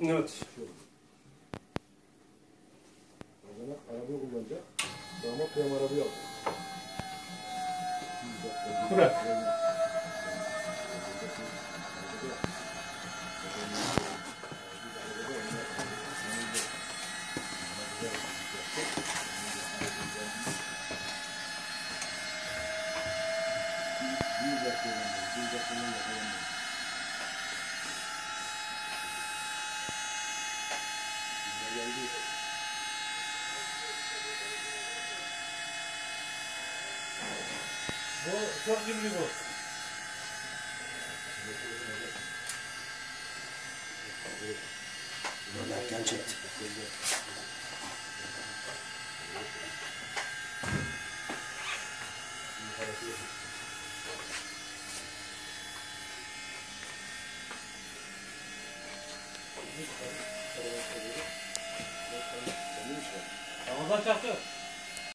Evet. O zaman arabayı kullanacak. Damat benim arabayı aldı. Bırak. Bu çok cimri bu. Erken çekti. Ramazan çaktı.